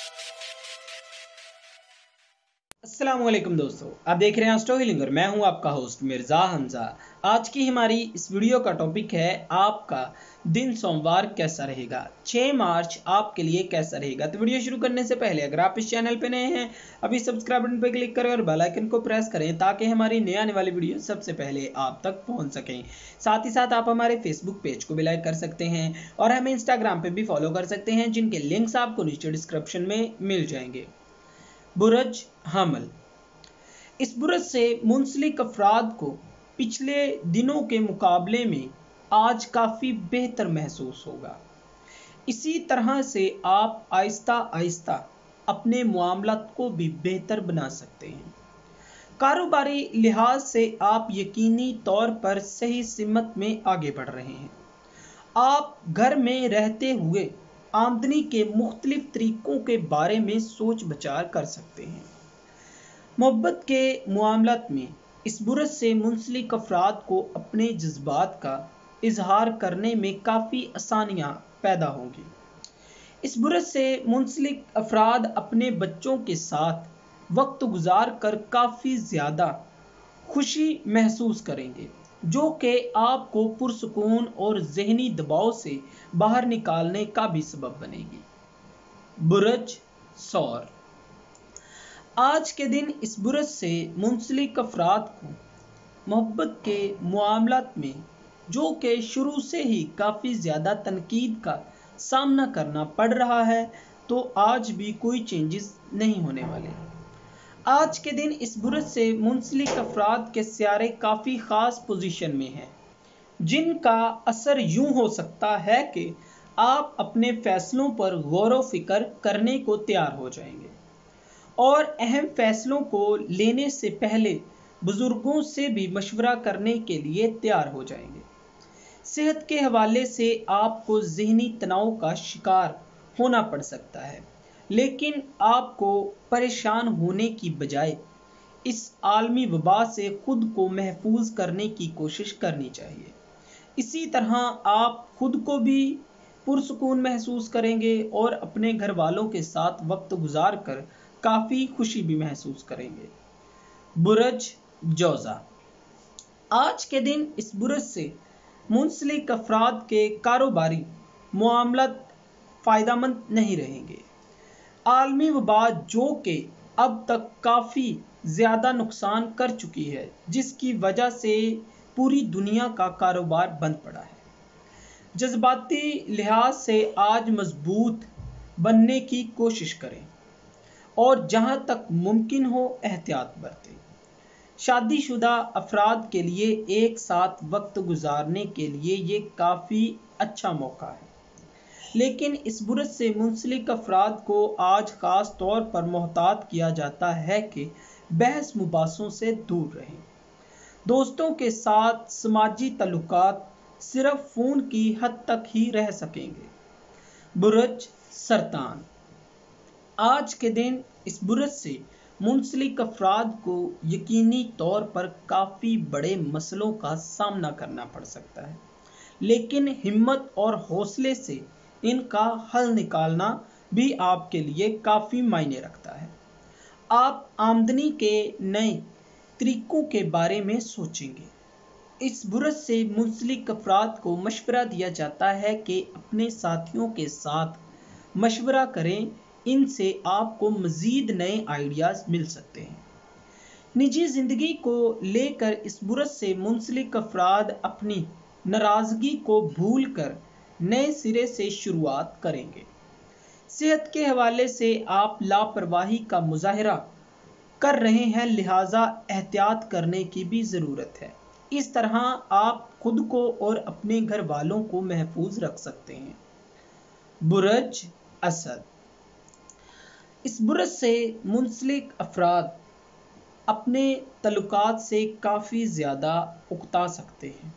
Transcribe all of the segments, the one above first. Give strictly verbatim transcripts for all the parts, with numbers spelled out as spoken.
अस्सलाम वालेकुम दोस्तों, आप देख रहे हैं एस्ट्रो हीलिंग और मैं हूं आपका होस्ट मिर्ज़ा हमजा। आज की हमारी इस वीडियो का टॉपिक है आपका दिन सोमवार कैसा रहेगा, छह मार्च आपके लिए कैसा रहेगा। तो वीडियो शुरू करने से पहले अगर आप इस चैनल पे नए हैं, अभी सब्सक्राइब बटन पर क्लिक करें और बेल आइकन को प्रेस करें ताकि हमारी नए आने वाली वीडियो सबसे पहले आप तक पहुँच सकें। साथ ही साथ आप हमारे फेसबुक पेज को भी लाइक कर सकते हैं और हमें इंस्टाग्राम पर भी फॉलो कर सकते हैं, जिनके लिंक्स आपको नीचे डिस्क्रिप्शन में मिल जाएंगे। बुरज हमल, इस बुरज से मुंसलिक अफराद को पिछले दिनों के मुकाबले में आज काफ़ी बेहतर महसूस होगा। इसी तरह से आप आहिस्ता आहिस्ता अपने मामलात को भी बेहतर बना सकते हैं। कारोबारी लिहाज से आप यकीनी तौर पर सही सिमत में आगे बढ़ रहे हैं। आप घर में रहते हुए आमदनी के मुख्तलिफ तरीक़ों के बारे में सोच विचार कर सकते हैं। मोहब्बत के मामलात में इस बुरज से मुंसलिक अफराद को अपने जज्बात का इजहार करने में काफ़ी आसानियाँ पैदा होंगी। इस बुरज से मुंसलिक अफराद अपने बच्चों के साथ वक्त गुजार कर काफ़ी ज़्यादा खुशी महसूस करेंगे, जो कि आपको पुरसुकून और ज़हनी दबाव से बाहर निकालने का भी सबब बनेगी। बुरज सौर, आज के दिन इस बुरज से मुंसलिक अफराद को मोहब्बत के मामलात में, जो कि शुरू से ही काफ़ी ज़्यादा तनकीद का सामना करना पड़ रहा है, तो आज भी कोई चेंजेस नहीं होने वाले। आज के दिन इस बुरज से मुंसलिक अफराद के सियारे काफ़ी ख़ास पोजीशन में हैं, जिनका असर यूँ हो सकता है कि आप अपने फ़ैसलों पर गौर व फिक्र करने को तैयार हो जाएंगे और अहम फ़ैसलों को लेने से पहले बुज़ुर्गों से भी मशवरा करने के लिए तैयार हो जाएंगे। सेहत के हवाले से आपको ज़हनी तनाव का शिकार होना पड़ सकता है, लेकिन आपको परेशान होने की बजाय इस आलमी वबा से ख़ुद को महफूज करने की कोशिश करनी चाहिए। इसी तरह आप ख़ुद को भी पुरसुकून महसूस करेंगे और अपने घर वालों के साथ वक्त गुजार कर काफ़ी खुशी भी महसूस करेंगे। बुरज जोज़ा, आज के दिन इस बुरज से मुंसलिक अफराद के कारोबारी मामलात फ़ायदेमंद नहीं रहेंगे। आलमी वबा, जो कि अब तक काफ़ी ज़्यादा नुकसान कर चुकी है, जिसकी वजह से पूरी दुनिया का कारोबार बंद पड़ा है। जज्बाती लिहाज से आज मजबूत बनने की कोशिश करें और जहां तक मुमकिन हो एहतियात बरतें। शादीशुदा अफराद के लिए एक साथ वक्त गुजारने के लिए ये काफ़ी अच्छा मौका है, लेकिन इस बुरज से मुंसलिक अफराद को आज ख़ास तौर पर मोहतात किया जाता है कि बहस मुबासों से दूर रहें। दोस्तों के साथ समाजी तल्लुकात सिर्फ फ़ोन की हद तक ही रह सकेंगे। बुरज सरतान, आज के दिन इस बुरज से मुंसलिक अफराद को यकीनी तौर पर काफ़ी बड़े मसलों का सामना करना पड़ सकता है, लेकिन हिम्मत और हौसले से इनका हल निकालना भी आपके लिए काफ़ी मायने रखता है। आप आमदनी के नए तरीक़ों के बारे में सोचेंगे। इस बुरज से मुंसलिक अफराद को मशवरा दिया जाता है कि अपने साथियों के साथ मशवरा करें, इनसे आपको मज़ीद नए आइडियाज़ मिल सकते हैं। निजी ज़िंदगी को लेकर इस बुरज से मुंसलिक अफराद अपनी नाराज़गी को भूल कर नए सिरे से शुरुआत करेंगे। सेहत के हवाले से आप लापरवाही का मुजाहरा कर रहे हैं, लिहाजा एहतियात करने की भी ज़रूरत है। इस तरह आप खुद को और अपने घर वालों को महफूज रख सकते हैं। बुरज असद, इस बुरज से मुंसलिक अफराद अपने तल्लुकात से काफ़ी ज़्यादा उकता सकते हैं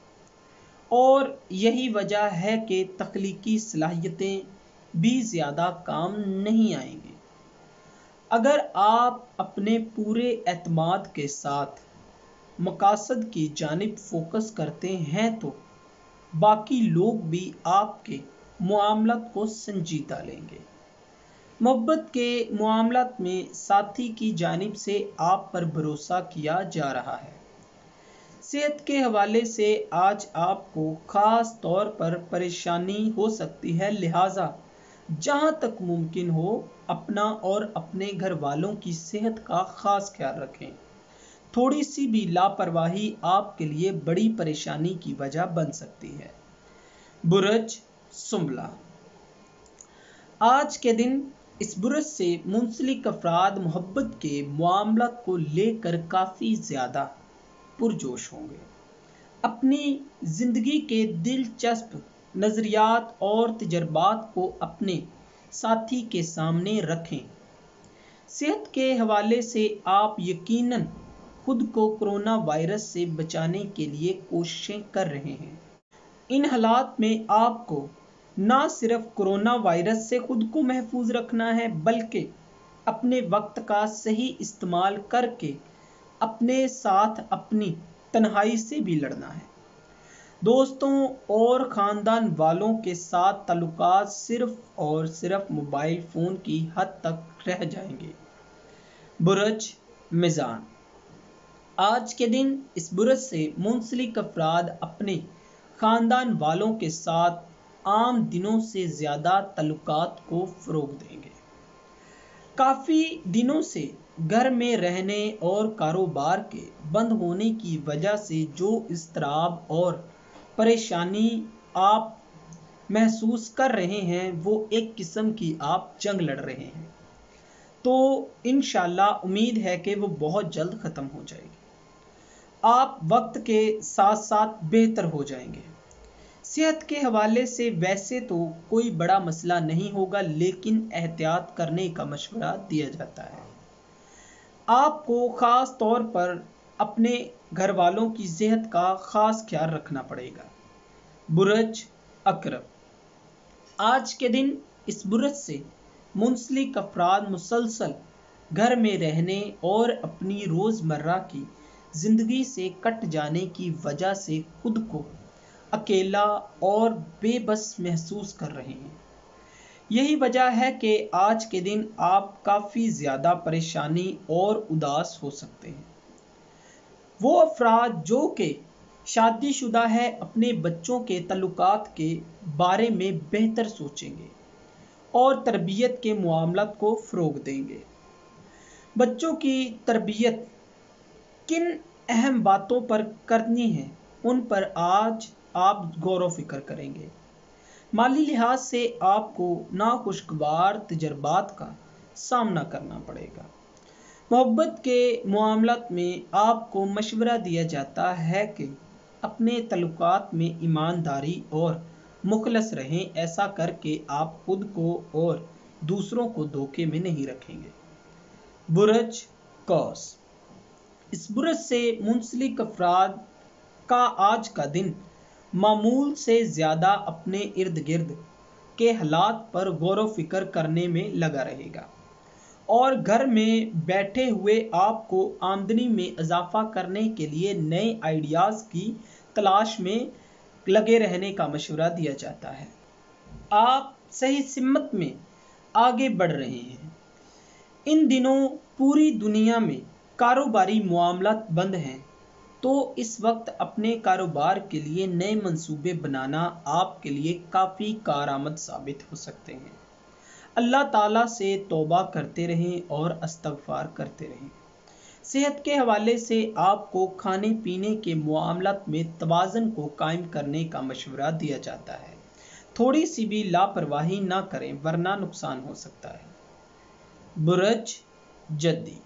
और यही वजह है कि तख्लीकी सलाहियतें भी ज़्यादा काम नहीं आएंगी। अगर आप अपने पूरे एतमाद के साथ मकासद की जानिब फोकस करते हैं तो बाकी लोग भी आपके मामलात को संजीदा लेंगे। मोहब्बत के मामलात में साथी की जानिब से आप पर भरोसा किया जा रहा है। सेहत के हवाले से आज आपको ख़ास तौर पर परेशानी हो सकती है, लिहाजा जहाँ तक मुमकिन हो अपना और अपने घर वालों की सेहत का ख़ास ख्याल रखें। थोड़ी सी भी लापरवाही आपके लिए बड़ी परेशानी की वजह बन सकती है। बुरज सुंबला, आज के दिन इस बुरज से मुंसलिक अफराद मोहब्बत के मामलात को लेकर काफ़ी ज़्यादा पुरजोश होंगे। अपनी ज़िंदगी के दिलचस्प नज़रियात और तजर्बात को अपने साथी के सामने रखें। सेहत के हवाले से आप यकीनन खुद को कोरोना वायरस से बचाने के लिए कोशिशें कर रहे हैं। इन हालात में आपको ना सिर्फ कोरोना वायरस से खुद को महफूज रखना है, बल्कि अपने वक्त का सही इस्तेमाल करके अपने साथ अपनी तन्हाई से भी लड़ना है। दोस्तों और ख़ानदान वालों के साथ ताल्लुकात सिर्फ और सिर्फ मोबाइल फ़ोन की हद तक रह जाएंगे। बुरज मीज़ान, आज के दिन इस बुरज से मुंसलिक अफराद अपने ख़ानदान वालों के साथ आम दिनों से ज़्यादा ताल्लुकात को फ़रोग़ देंगे। काफ़ी दिनों से घर में रहने और कारोबार के बंद होने की वजह से जो इज़्तिराब और परेशानी आप महसूस कर रहे हैं, वो एक किस्म की आप जंग लड़ रहे हैं, तो इंशाअल्लाह उम्मीद है कि वो बहुत जल्द ख़त्म हो जाएगी। आप वक्त के साथ साथ बेहतर हो जाएंगे। सेहत के हवाले से वैसे तो कोई बड़ा मसला नहीं होगा, लेकिन एहतियात करने का मशवरा दिया जाता है। आपको ख़ास तौर पर अपने घर वालों की सेहत का ख़ास ख्याल रखना पड़ेगा। बुरज अकरब, आज के दिन इस बुरज से मुंसलिक अफराद मुसलसल घर में रहने और अपनी रोज़मर्रा की ज़िंदगी से कट जाने की वजह से खुद को अकेला और बेबस महसूस कर रहे हैं। यही वजह है कि आज के दिन आप काफ़ी ज़्यादा परेशानी और उदास हो सकते हैं। वो अफराद जो कि शादीशुदा है, अपने बच्चों के तल्लुकात के बारे में बेहतर सोचेंगे और तरबियत के मामलात को फ़रोग़ देंगे। बच्चों की तरबियत किन अहम बातों पर करनी है, उन पर आज आप गौर व फिक्र करेंगे। माली लिहाज से आपको नाखुशगवार तजर्बात का सामना करना पड़ेगा। मोहब्बत के मामलात में आपको मशवरा दिया जाता है कि अपने तल्लुकात में ईमानदारी और मुखलस रहें। ऐसा करके आप खुद को और दूसरों को धोखे में नहीं रखेंगे। बुरज कौस, इस बुरज से मुंसलिक अफराद का आज का दिन मामूल से ज़्यादा अपने इर्द गिर्द के हालात पर गौर व फिक्र करने में लगा रहेगा और घर में बैठे हुए आपको आमदनी में इजाफा करने के लिए नए आइडियाज़ की तलाश में लगे रहने का मशवरा दिया जाता है। आप सही सिमत में आगे बढ़ रहे हैं। इन दिनों पूरी दुनिया में कारोबारी मामलात बंद हैं, तो इस वक्त अपने कारोबार के लिए नए मंसूबे बनाना आपके लिए काफ़ी कारआमद साबित हो सकते हैं। अल्लाह ताला से तौबा करते रहें और इस्तग़फ़ार करते रहें। सेहत के हवाले से आपको खाने पीने के मामलात में तवाज़ुन को कायम करने का मशवरा दिया जाता है। थोड़ी सी भी लापरवाही ना करें, वरना नुकसान हो सकता है। बुरज जद्दी,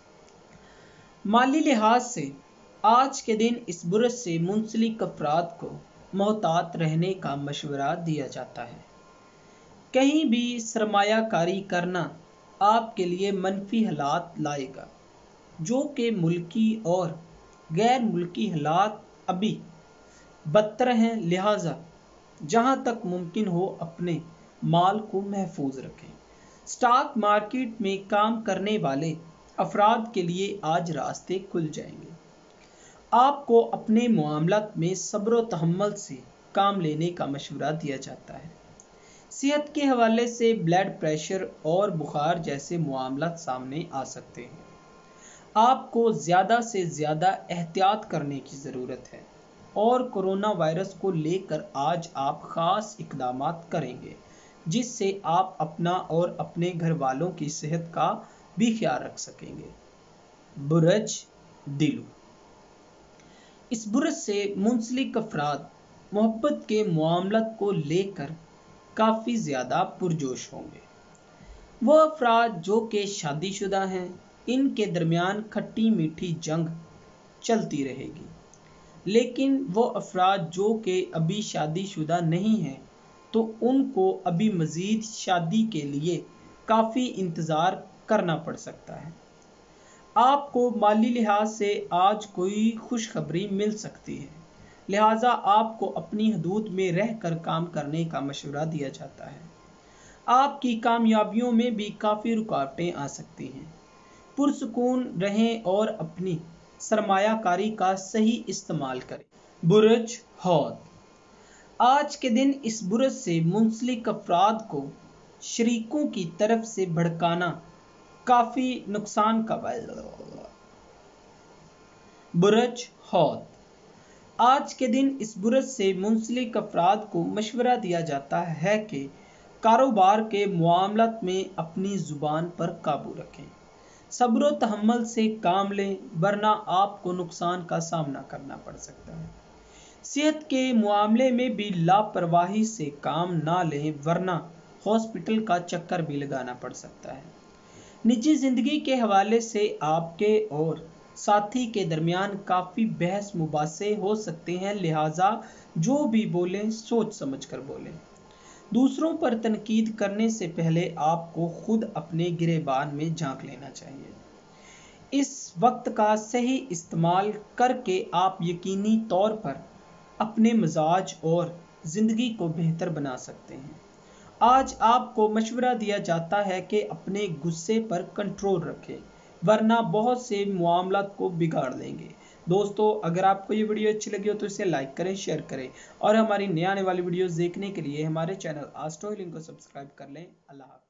माली लिहाज से आज के दिन इस बुरज से मुंसलिक अफराद को मोहतात रहने का मशवरा दिया जाता है। कहीं भी सरमायाकारी करना आपके लिए मनफी हालात लाएगा, जो कि मुल्की और गैर मुल्की हालात अभी बदतर हैं। लिहाजा जहां तक मुमकिन हो अपने माल को महफूज रखें। स्टॉक मार्केट में काम करने वाले अफराद के लिए आज रास्ते खुल जाएंगे। आपको अपने मामलात में सब्र व तहम्मुल से काम लेने का मशवरा दिया जाता है। सेहत के हवाले से ब्लड प्रेशर और बुखार जैसे मामलात सामने आ सकते हैं। आपको ज़्यादा से ज़्यादा एहतियात करने की ज़रूरत है और कोरोना वायरस को लेकर आज आप ख़ास इक़दामात करेंगे जिससे आप अपना और अपने घर वालों की सेहत का भी ख्याल रख सकेंगे। बुरज दिलू। इस बुरज से मुंसलिक अफराद मोहब्बत के मामलात को लेकर काफ़ी ज़्यादा पुरजोश होंगे। वो अफराद जो कि शादीशुदा हैं, इनके दरमियान खट्टी मीठी जंग चलती रहेगी, लेकिन वो अफराद जो कि अभी शादीशुदा नहीं हैं तो उनको अभी मज़ीद शादी के लिए काफ़ी इंतज़ार करना पड़ सकता है। आपको माली लिहाज से आज कोई खुशखबरी मिल सकती है, लिहाजा आपको अपनी हदूद में रह कर काम करने का मशवरा दिया जाता है। आपकी कामयाबियों में भी काफ़ी रुकावटें आ सकती हैं। पुरसुकून रहें और अपनी सरमायाकारी का सही इस्तेमाल करें। बुरज हौद। आज के दिन इस बुरज से मुंसलिक अफराद को शरीकों की तरफ से भड़काना काफ़ी नुकसान का बायस। बुरज हौद। आज के दिन इस बुरज से मुंसलिक अफराद को मशवरा दिया जाता है कि कारोबार के मामलात में अपनी ज़ुबान पर काबू रखें, सब्र व तहम्मुल से काम लें, वरना आपको नुकसान का सामना करना पड़ सकता है। सेहत के मामले में भी लापरवाही से काम ना लें, वरना हॉस्पिटल का चक्कर भी लगाना पड़ सकता है। निजी ज़िंदगी के हवाले से आपके और साथी के दरमियान काफ़ी बहस मुबासे हो सकते हैं, लिहाजा जो भी बोलें सोच समझ कर बोलें। दूसरों पर तनकीद करने से पहले आपको खुद अपने गिरेबान में झांक लेना चाहिए। इस वक्त का सही इस्तेमाल करके आप यकीनी तौर पर अपने मिजाज और ज़िंदगी को बेहतर बना सकते हैं। आज आपको मशवरा दिया जाता है कि अपने गुस्से पर कंट्रोल रखें, वरना बहुत से मामलात को बिगाड़ देंगे। दोस्तों, अगर आपको ये वीडियो अच्छी लगी हो तो इसे लाइक करें, शेयर करें और हमारी नई आने वाली वीडियोस देखने के लिए हमारे चैनल आस्ट्रो हीलिंग को सब्सक्राइब कर लें। अल्लाह हाफ़िज़।